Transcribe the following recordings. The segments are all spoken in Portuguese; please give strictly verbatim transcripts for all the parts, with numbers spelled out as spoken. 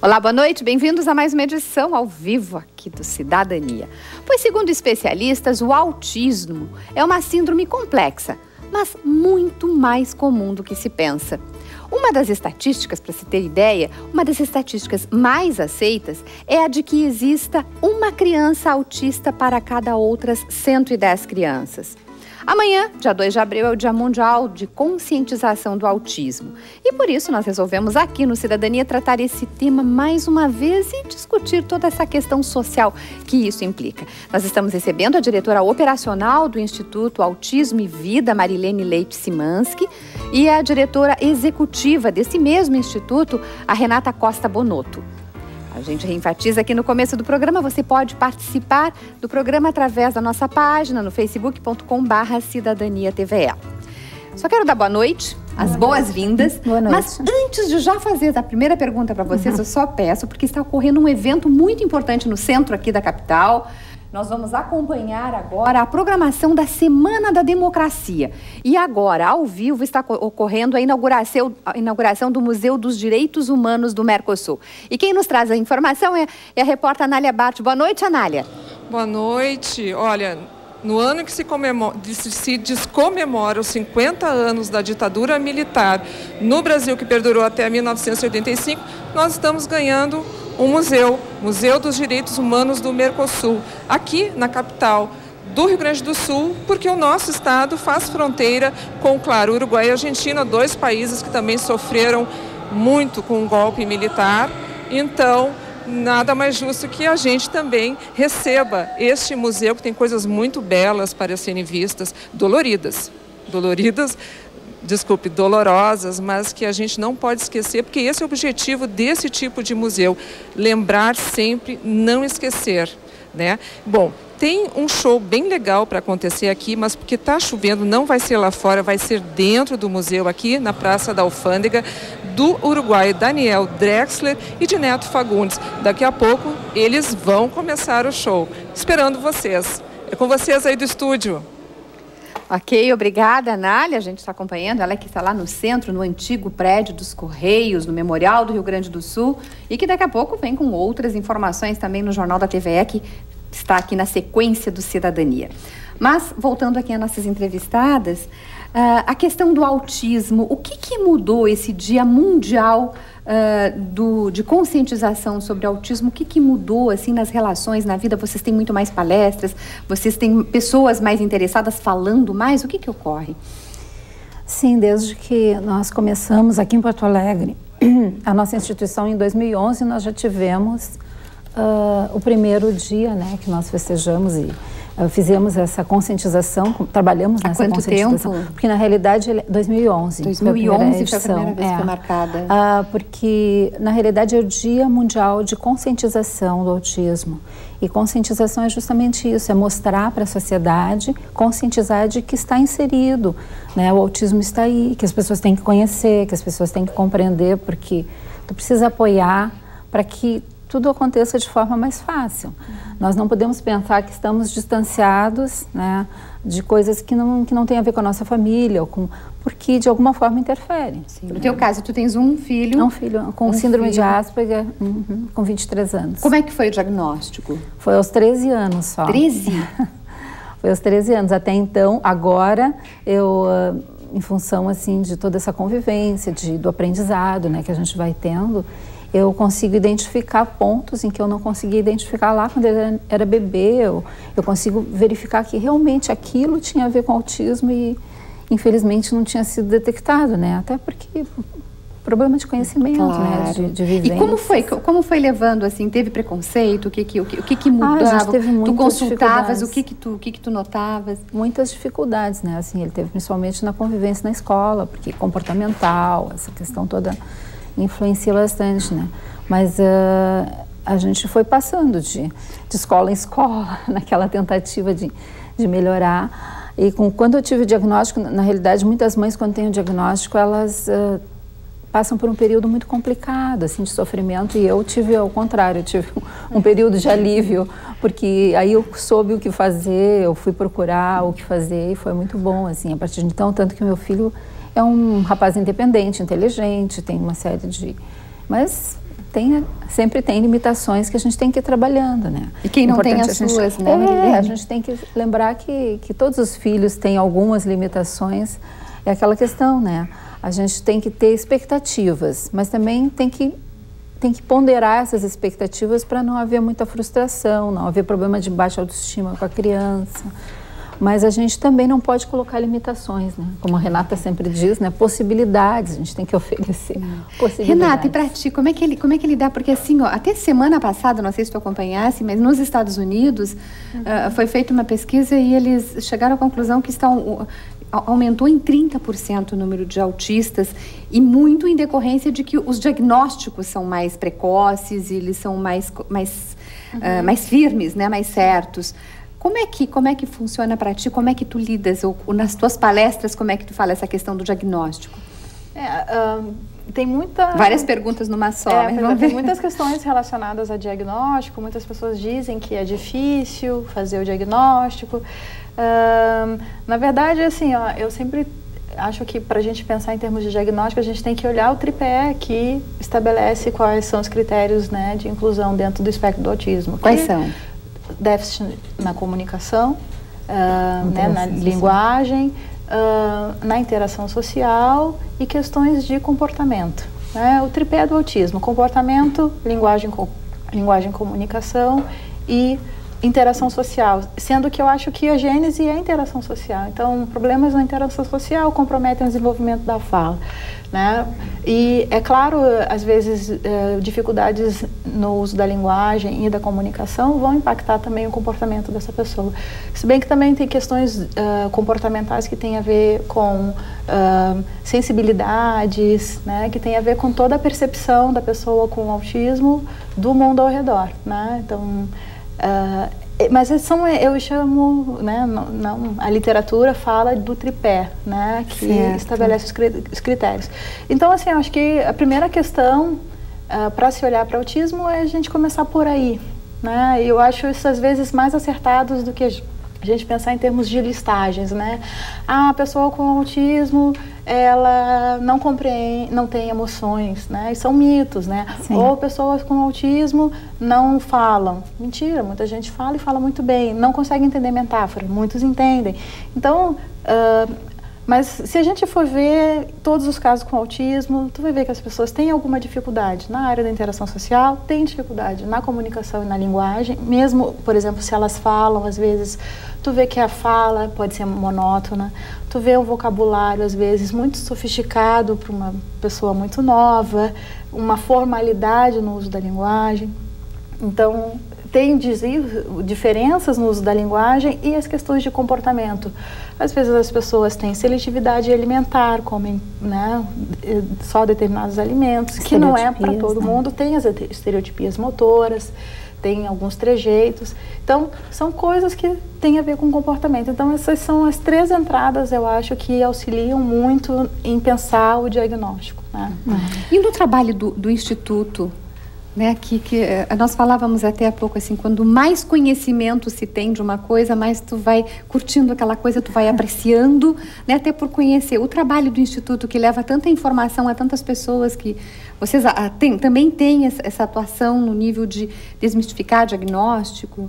Olá, boa noite, bem-vindos a mais uma edição ao vivo aqui do Cidadania. Pois, segundo especialistas, o autismo é uma síndrome complexa, mas muito mais comum do que se pensa. Uma das estatísticas, para se ter ideia, uma das estatísticas mais aceitas é a de que exista uma criança autista para cada outras cento e dez crianças. Amanhã, dia dois de abril, é o Dia Mundial de Conscientização do Autismo. E por isso nós resolvemos aqui no Cidadania tratar esse tema mais uma vez e discutir toda essa questão social que isso implica. Nós estamos recebendo a diretora operacional do Instituto Autismo e Vida, Marilene Leite Simanski, e a diretora executiva desse mesmo instituto, a Renata Costa Bonotto. A gente reenfatiza aqui no começo do programa, você pode participar do programa através da nossa página no facebook ponto com barra cidadania T V E. Só quero dar boa noite, as boas-vindas. Boa noite. Mas antes de já fazer a primeira pergunta para vocês, uhum. eu só peço, porque está ocorrendo um evento muito importante no centro aqui da capital. Nós vamos acompanhar agora a programação da Semana da Democracia. E agora, ao vivo, está ocorrendo a inauguração, a inauguração do Museu dos Direitos Humanos do Mercosul. E quem nos traz a informação é, é a repórter Anália Bart. Boa noite, Anália. Boa noite. Olha, no ano que se, comemora, se descomemora os cinquenta anos da ditadura militar no Brasil, que perdurou até mil novecentos e oitenta e cinco, nós estamos ganhando um museu, Museu dos Direitos Humanos do Mercosul, aqui na capital do Rio Grande do Sul, porque o nosso estado faz fronteira com, claro, Uruguai e Argentina, dois países que também sofreram muito com o golpe militar. Então, nada mais justo que a gente também receba este museu, que tem coisas muito belas para serem vistas, doloridas, doloridas, desculpe, dolorosas, mas que a gente não pode esquecer, porque esse é o objetivo desse tipo de museu, lembrar sempre, não esquecer, né? Bom, tem um show bem legal para acontecer aqui, mas porque está chovendo, não vai ser lá fora, vai ser dentro do museu, aqui na Praça da Alfândega, do uruguaio Daniel Drexler e de Neto Fagundes. Daqui a pouco eles vão começar o show, esperando vocês. É com vocês aí do estúdio. Ok, obrigada, Anália. A gente está acompanhando, ela que está lá no centro, no antigo prédio dos Correios, no Memorial do Rio Grande do Sul, e que daqui a pouco vem com outras informações também no Jornal da T V E, que está aqui na sequência do Cidadania. Mas, voltando aqui às nossas entrevistadas, uh, a questão do autismo, o que, que mudou esse Dia Mundial uh, do, de conscientização sobre o autismo? O que, que mudou assim, nas relações, na vida? Vocês têm muito mais palestras, vocês têm pessoas mais interessadas falando mais? O que, que ocorre? Sim, desde que nós começamos aqui em Porto Alegre, a nossa instituição, em dois mil e onze, nós já tivemos uh, o primeiro dia, né, que nós festejamos e Uh, fizemos essa conscientização, trabalhamos nessa conscientização. Há quanto tempo? Porque na realidade, dois mil e onze. dois mil e onze foi a primeira vez que foi marcada. Uh, porque na realidade é o Dia Mundial de Conscientização do Autismo. E conscientização é justamente isso, é mostrar para a sociedade, conscientizar de que está inserido, né? O autismo está aí, que as pessoas têm que conhecer, que as pessoas têm que compreender, porque tu precisa apoiar para que tudo aconteça de forma mais fácil. Uhum. Nós não podemos pensar que estamos distanciados, né, de coisas que não, que não têm a ver com a nossa família, ou com, porque de alguma forma interferem. Sim, no né? teu caso, tu tens um filho... É um filho com um síndrome filho. de Asperger, uhum, com vinte e três anos. Como é que foi o diagnóstico? Foi aos treze anos só. treze? Foi aos treze anos. Até então, agora, eu... Uh, em função, assim, de toda essa convivência, de, do aprendizado, né, que a gente vai tendo, eu consigo identificar pontos em que eu não conseguia identificar lá quando ele era bebê. Eu, eu consigo verificar que realmente aquilo tinha a ver com autismo e, infelizmente, não tinha sido detectado, né? Até porque problema de conhecimento, claro. né? De, de vivência. E como foi, como foi levando, assim, teve preconceito? O que que, o que, o que, que mudava? Ah, a gente teve muitas tu consultavas, o que que tu, o que que tu notavas? Muitas dificuldades, né? Assim, ele teve principalmente na convivência na escola, porque comportamental, essa questão toda influencia bastante, né? Mas uh, a gente foi passando de, de escola em escola, naquela tentativa de, de melhorar. E com, quando eu tive o diagnóstico, na realidade, muitas mães, quando têm o diagnóstico, elas uh, passam por um período muito complicado, assim, de sofrimento. E eu tive ao contrário, eu tive um, um período de alívio, porque aí eu soube o que fazer, eu fui procurar o que fazer e foi muito bom, assim, a partir de então, tanto que meu filho é um rapaz independente, inteligente, tem uma série de... Mas tem, sempre tem limitações que a gente tem que ir trabalhando, né? E quem não tem as gente, suas, né? É, a gente tem que lembrar que, que todos os filhos têm algumas limitações. É aquela questão, né? A gente tem que ter expectativas, mas também tem que, tem que ponderar essas expectativas para não haver muita frustração, não haver problema de baixa autoestima com a criança. Mas a gente também não pode colocar limitações, né? Como a Renata sempre diz, né? Possibilidades, a gente tem que oferecer possibilidades. Renata, e para ti, como é que ele, como é que ele dá? Porque assim, ó, até semana passada, não sei se tu acompanhasse, mas nos Estados Unidos uhum. uh, foi feita uma pesquisa e eles chegaram à conclusão que estão, uh, aumentou em trinta por cento o número de autistas e muito em decorrência de que os diagnósticos são mais precoces e eles são mais, mais, uhum. uh, mais firmes, né? Mais certos. Como é que, como é que funciona para ti? Como é que tu lidas? Ou, ou nas tuas palestras, como é que tu fala essa questão do diagnóstico? É, uh, tem muita... Várias perguntas numa só. É, mas tem vamos ver. muitas questões relacionadas a diagnóstico. Muitas pessoas dizem que é difícil fazer o diagnóstico. Uh, na verdade, assim, ó, eu sempre acho que para a gente pensar em termos de diagnóstico, a gente tem que olhar o tripé que estabelece quais são os critérios, né, de inclusão dentro do espectro do autismo. Quais que, são? Déficit na comunicação, uh, né, na linguagem, uh, na interação social e questões de comportamento. Né? O tripé do autismo: comportamento, linguagem, co linguagem, comunicação e interação social. Sendo que eu acho que a gênese é a interação social. Então, problemas na interação social comprometem o desenvolvimento da fala. Né? E, é claro, às vezes, eh, dificuldades no uso da linguagem e da comunicação vão impactar também o comportamento dessa pessoa. Se bem que também tem questões uh, comportamentais que têm a ver com uh, sensibilidades, né? Que tem a ver com toda a percepção da pessoa com autismo do mundo ao redor. Né? Então, uh, mas são, eu chamo, né, não, não, a literatura fala do tripé, né, que certo. estabelece os, cri os critérios. Então, assim, eu acho que a primeira questão uh, para se olhar para o autismo é a gente começar por aí, né, e eu acho isso às vezes mais acertados do que a gente pensar em termos de listagens, né. Ah, a pessoa com autismo, ela não compreende, não tem emoções, né, e são mitos, né. Sim. Ou pessoas com autismo não falam. Mentira, muita gente fala e fala muito bem, não consegue entender metáfora, muitos entendem. Então, uh, mas se a gente for ver todos os casos com autismo, tu vai ver que as pessoas têm alguma dificuldade na área da interação social, têm dificuldade na comunicação e na linguagem, mesmo, por exemplo, se elas falam, às vezes, tu vê que a fala pode ser monótona, tu vê um vocabulário, às vezes, muito sofisticado para uma pessoa muito nova, uma formalidade no uso da linguagem. Então, tem diferenças no uso da linguagem e as questões de comportamento. Às vezes as pessoas têm seletividade alimentar, comem, né, só determinados alimentos, que não é para todo né? mundo, tem as estereotipias motoras, tem alguns trejeitos. Então, são coisas que têm a ver com comportamento. Então, essas são as três entradas, eu acho, que auxiliam muito em pensar o diagnóstico. Né? Uhum. E no trabalho do, do Instituto, né, que, que nós falávamos até há pouco assim, quando mais conhecimento se tem de uma coisa, mais tu vai curtindo aquela coisa, tu vai apreciando, né, até por conhecer o trabalho do Instituto, que leva tanta informação a tantas pessoas, que vocês a, tem, também têm essa, essa atuação no nível de desmistificar diagnóstico?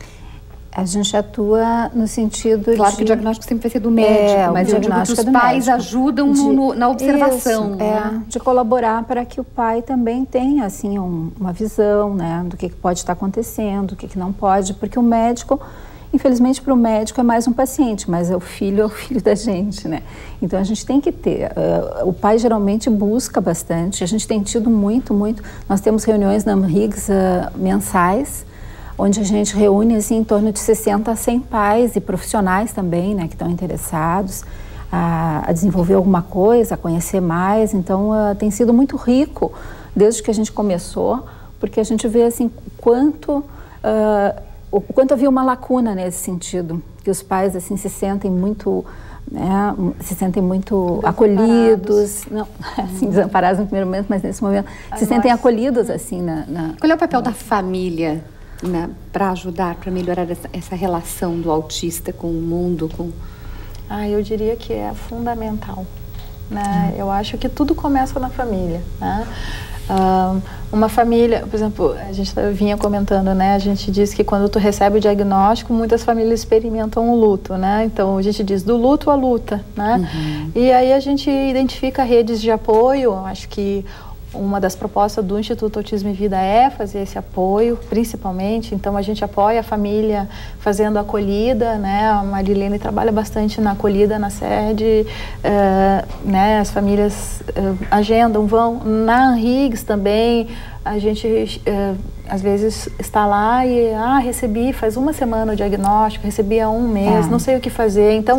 A gente atua no sentido Claro de... que o diagnóstico sempre vai ser do médico, é, mas eu digo que os pais médico. ajudam de, no, na observação. Isso, né? é, de colaborar para que o pai também tenha, assim, um, uma visão, né, do que, que pode estar acontecendo, o que, que não pode, porque o médico, infelizmente para o médico é mais um paciente, mas é o filho é o filho da gente, né? Então a gente tem que ter, uh, o pai geralmente busca bastante, a gente tem tido muito, muito, nós temos reuniões na Riggs uh, mensais, onde a gente reúne assim, em torno de sessenta a cem pais e profissionais também, né, que estão interessados a, a desenvolver alguma coisa, a conhecer mais. Então, uh, tem sido muito rico desde que a gente começou, porque a gente vê assim, quanto, uh, o quanto havia uma lacuna nesse sentido, que os pais assim, se sentem muito... Né, se sentem muito acolhidos, não, assim, desamparados no primeiro momento, mas nesse momento Ai, se sentem nossa. acolhidos assim na, na... Qual é o papel da família, né, para ajudar, para melhorar essa, essa relação do autista com o mundo? Com... Ah, eu diria que é fundamental. Né? Hum. Eu acho que tudo começa na família. Né? Uh, uma família, por exemplo, a gente vinha comentando, né? A gente diz que quando tu recebe o diagnóstico, muitas famílias experimentam o luto, né? Então a gente diz do luto à luta, né? Uhum. E aí a gente identifica redes de apoio. Acho que uma das propostas do Instituto Autismo e Vida é fazer esse apoio, principalmente. Então a gente apoia a família fazendo a acolhida, né? A Marilene trabalha bastante na acolhida na sede, uh, né? As famílias uh, agendam, vão na Anhiggs também. A gente uh, às vezes está lá e ah, recebi faz uma semana o diagnóstico, recebi há um mês, é. não sei o que fazer. Então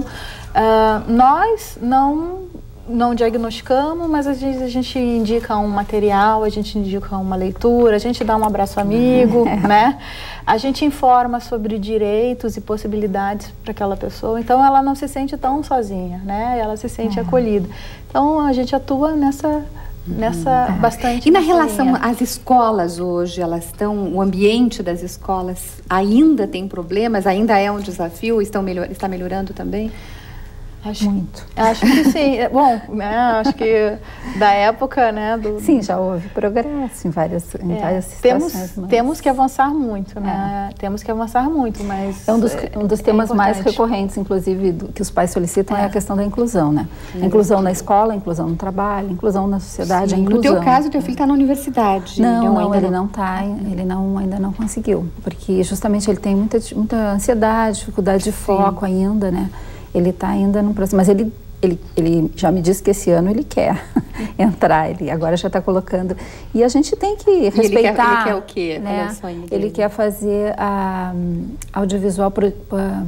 uh, nós não não diagnosticamos, mas às vezes a gente indica um material, a gente indica uma leitura, a gente dá um abraço amigo, é. né? A gente informa sobre direitos e possibilidades para aquela pessoa, então ela não se sente tão sozinha, né? Ela se sente é. acolhida. Então a gente atua nessa nessa uhum. bastante. E na relação às escolas hoje, elas estão, o ambiente das escolas ainda tem problemas, ainda é um desafio, estão melhor, está melhorando também? Acho, Muito. Acho que sim. Bom, né, acho que da época, né? Do... Sim, já houve progresso em várias, em é, várias temos, situações. Mas... Temos que avançar muito, né? É. Temos que avançar muito, mas... É um dos, um dos temas é mais recorrentes, inclusive, do, que os pais solicitam é. é a questão da inclusão, né? A inclusão na escola, a inclusão no trabalho, a inclusão na sociedade, sim, a inclusão... No teu caso, teu filho está na universidade. Não, não, não ainda ele não está, ele não, ainda não conseguiu, porque justamente ele tem muita, muita ansiedade, dificuldade de foco sim. ainda, né? Ele está ainda no processo, mas ele... Ele, ele já me disse que esse ano ele quer entrar, ele agora já está colocando. E a gente tem que respeitar. Ele quer, ele quer o quê? Né? Qual é o sonho dele? Ele quer fazer a audiovisual, pro, a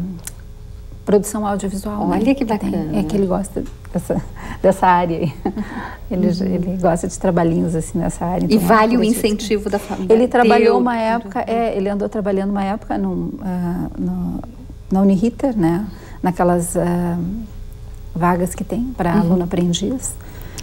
produção audiovisual. Olha né? que bacana. Tem, é que ele gosta dessa, dessa área aí. Ele, uhum. ele gosta de trabalhinhos assim nessa área. Então, e vale o incentivo da família? Ele trabalhou uma época, é, ele andou trabalhando uma época no, uh, no, na Uniriter, né? Naquelas... Uh, vagas que tem para uhum. aluno aprendiz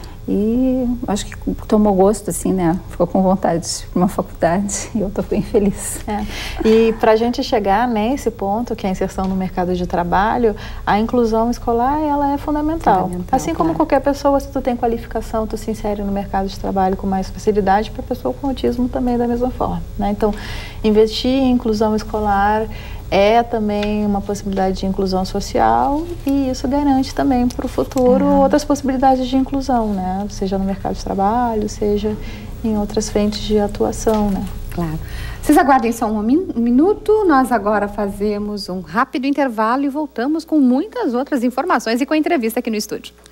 e acho que tomou gosto assim, né? Ficou com vontade de ir para uma faculdade e eu estou bem feliz. É. E para a gente chegar nesse ponto, que é a inserção no mercado de trabalho, a inclusão escolar ela é fundamental. fundamental assim como claro. qualquer pessoa, se tu tem qualificação, tu se insere no mercado de trabalho com mais facilidade, para a pessoa com autismo também da mesma forma, né? Então, investir em inclusão escolar é também uma possibilidade de inclusão social e isso garante também para o futuro uhum. outras possibilidades de inclusão, né? Seja no mercado de trabalho, seja em outras frentes de atuação, né? Claro. Vocês aguardem só um, min um minuto, nós agora fazemos um rápido intervalo e voltamos com muitas outras informações e com a entrevista aqui no estúdio.